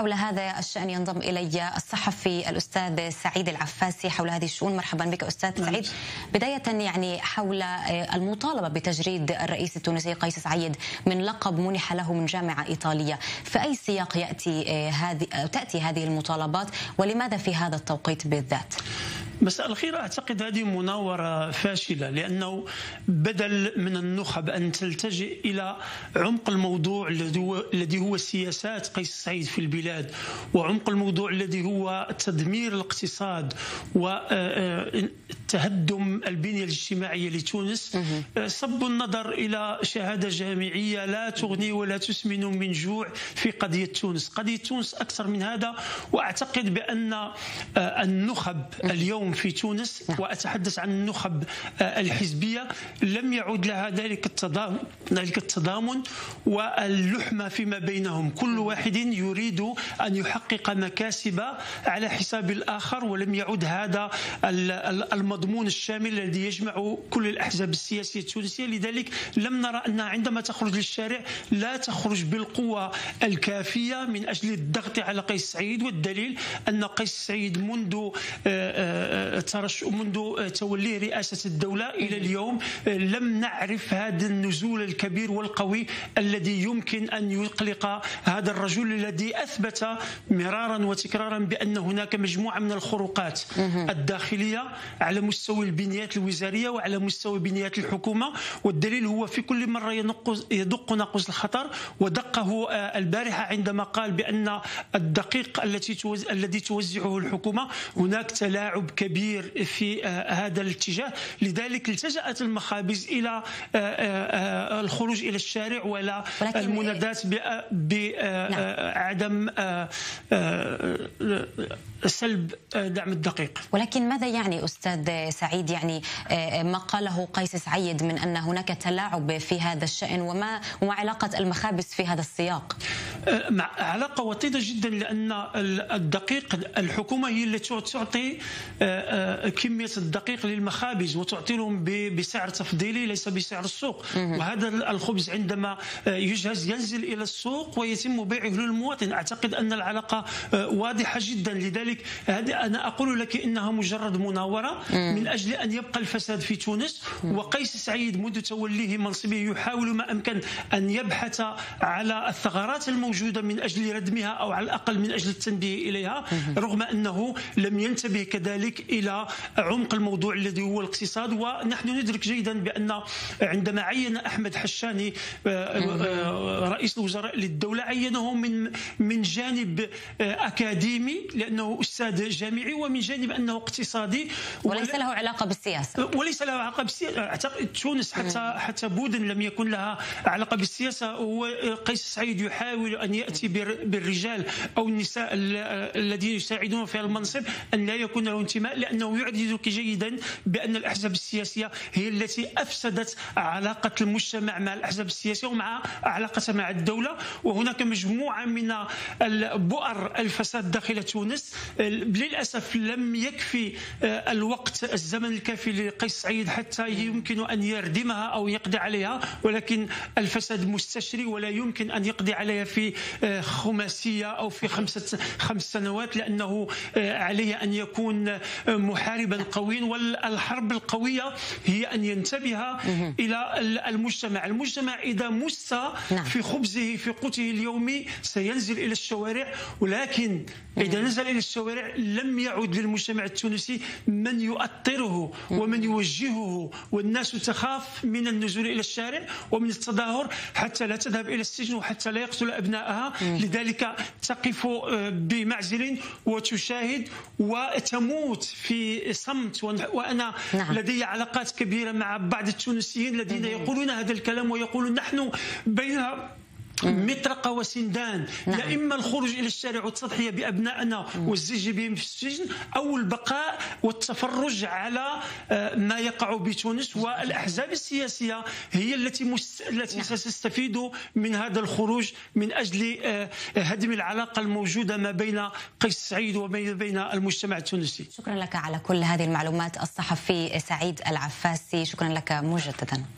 حول هذا الشأن ينضم إلي الصحفي الأستاذ سعيد العفاسي حول هذه الشؤون. مرحبا بك أستاذ سعيد. بداية حول المطالبة بتجريد الرئيس التونسي قيس سعيد من لقب منح له من جامعة إيطالية، في أي سياق تأتي هذه المطالبات ولماذا في هذا التوقيت بالذات؟ مساء الخير. أعتقد هذه مناورة فاشلة، لأنه بدل من النخب أن تلتجئ إلى عمق الموضوع الذي هو سياسات قيس سعيد في البلاد، وعمق الموضوع الذي هو تدمير الاقتصاد وتهدم البنية الاجتماعية لتونس، صب النظر إلى شهادة جامعية لا تغني ولا تسمن من جوع في قضية تونس. قضية تونس أكثر من هذا، وأعتقد بأن النخب اليوم في تونس، وأتحدث عن النخب الحزبية، لم يعد لها ذلك التضامن واللحمة فيما بينهم. كل واحد يريد أن يحقق مكاسب على حساب الآخر، ولم يعد هذا المضمون الشامل الذي يجمع كل الأحزاب السياسية التونسية. لذلك لم نرى أنها عندما تخرج للشارع لا تخرج بالقوة الكافية من أجل الضغط على قيس سعيد. والدليل أن قيس سعيد منذ توليه رئاسة الدولة إلى اليوم لم نعرف هذا النزول الكبير والقوي الذي يمكن أن يقلق هذا الرجل الذي أثبت مرارا وتكرارا بأن هناك مجموعة من الخروقات الداخلية على مستوى البنيات الوزارية وعلى مستوى بنيات الحكومة. والدليل هو في كل مرة يدق ناقوس الخطر، ودقه البارحة عندما قال بأن الدقيق الذي توزعه الحكومة هناك تلاعب كبير في هذا الاتجاه. لذلك التجأت المخابز إلى الخروج إلى الشارع ولا المنادات بعدم سلب دعم الدقيق. ولكن ماذا يعني أستاذ سعيد ما قاله قيس سعيد من أن هناك تلاعب في هذا الشأن، وما علاقة المخابز في هذا السياق؟ علاقة وطيدة جدا، لأن الدقيق الحكومة هي التي تعطي كمية الدقيق للمخابز وتعطي لهم بسعر تفضيلي ليس بسعر السوق. وهذا الخبز عندما يجهز ينزل إلى السوق ويتم بيعه للمواطن. أعتقد أن العلاقة واضحة جدا. لذلك أنا أقول لك إنها مجرد مناورة من أجل أن يبقى الفساد في تونس. وقيس سعيد منذ توليه منصبه يحاول ما أمكن أن يبحث على الثغرات الموجودة من أجل ردمها، أو على الأقل من أجل التنبيه إليها، رغم أنه لم ينتبه كذلك إلى عمق الموضوع الذي هو الاقتصاد. ونحن ندرك جيدا بأن عندما عين أحمد حشاني رئيس الوزراء للدولة عينه من جانب أكاديمي لأنه أستاذ جامعي، ومن جانب أنه اقتصادي وليس له علاقة بالسياسة. وليس له علاقة بالسياسة. أعتقد تونس حتى بودن لم يكن لها علاقة بالسياسة. وقيس سعيد يحاول أن يأتي بالرجال أو النساء الذين يساعدون في المنصب أن لا يكون له انتماء، لأنه يعرف جيدا بأن الأحزاب السياسية هي التي أفسدت علاقة المجتمع مع الأحزاب السياسية ومع علاقتها مع الدولة. وهناك مجموعة من بؤر الفساد داخل تونس. للأسف لم يكفي الزمن الكافي لقيس سعيد حتى يمكن أن يردمها أو يقضي عليها، ولكن الفساد مستشري ولا يمكن أن يقضي عليها في خماسية أو في 5 سنوات، لأنه عليه أن يكون محاربا قويا. والحرب القوية هي أن ينتبه إلى المجتمع إذا مس في خبزه في قوته اليومي سينزل إلى الشوارع. ولكن إذا نزل إلى الشوارع لم يعد للمجتمع التونسي من يؤطره ومن يوجهه، والناس تخاف من النزول إلى الشارع ومن التظاهر حتى لا تذهب إلى السجن وحتى لا يقتل أبنائها. لذلك تقف بمعزل وتشاهد وتموت في صمت. وأنا لدي علاقات كبيرة مع بعض التونسيين الذين يقولون هذا الكلام، ويقولون نحن بين مطرقة وسندان، لا إما الخروج إلى الشارع والتضحية بأبنائنا والزج بهم في السجن، أو البقاء والتفرج على ما يقع بتونس. والأحزاب السياسية هي التي ستستفيد من هذا الخروج من أجل هدم العلاقة الموجودة ما بين قيس سعيد وما بين المجتمع التونسي. شكرا لك على كل هذه المعلومات الصحفي سعيد العفاسي، شكرا لك مجددا.